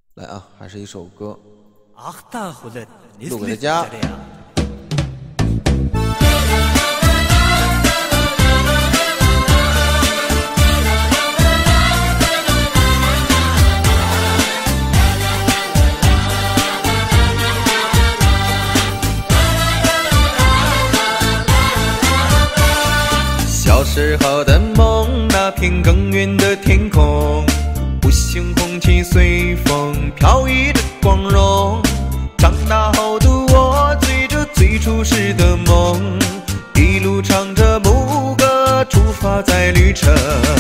来啊，还是一首歌， 录给大家。 小时候的梦，那片更远的天空，不信红旗随风飘逸着光荣。长大后的我，追着最初时的梦，一路唱着牧歌，出发在旅程。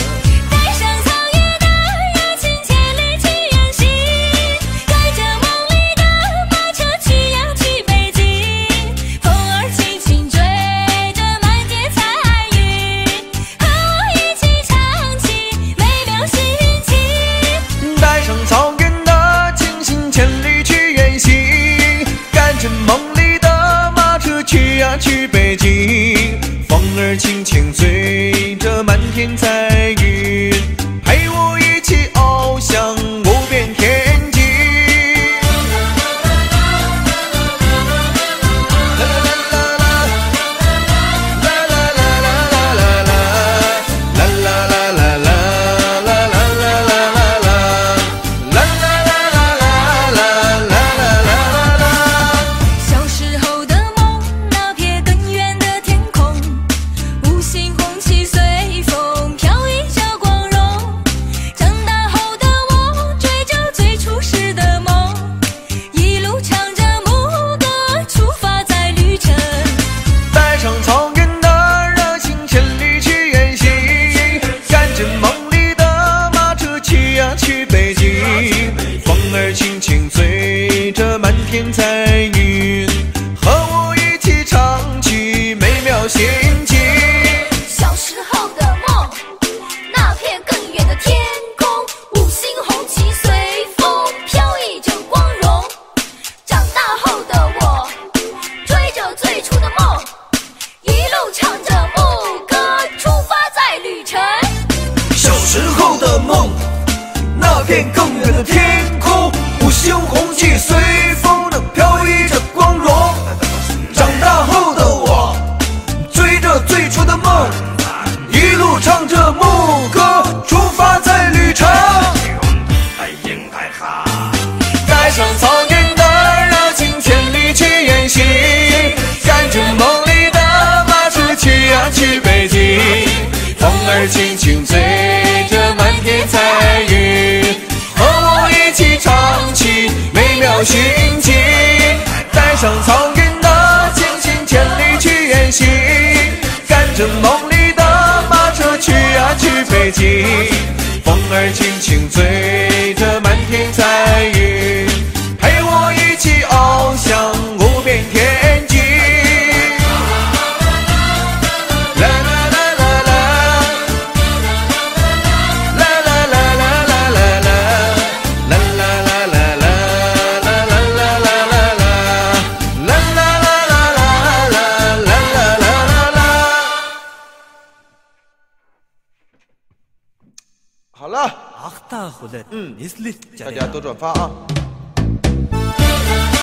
草原的清新，千里去远行，赶着梦里的马车去呀去北京。风儿轻轻随着满天彩云，陪我一起翱翔无边天际。去北京，风儿轻轻随着满天彩云，和我一起唱起美妙心情。 小时候的梦，那片更远的天空，五星红旗随风飘逸着光荣。长大后的我，追着最初的梦，一路唱着牧歌，出发在旅程。 小时候的梦，那片更远的天空，五星红旗随风的飘逸着光荣。长大后的我，追着最初的梦，一路唱着牧歌，出发在旅程。带上草原的热情，千里去远行，赶着梦里的马车去呀去北京。风儿轻轻吹着满天彩云，和我一起唱起美妙心情。带上草原的清新，千里去远行，赶着梦里的马车去呀去北京。风儿轻轻吹着满天彩云，陪我一起翱翔无边天际。好了，大家多转发啊。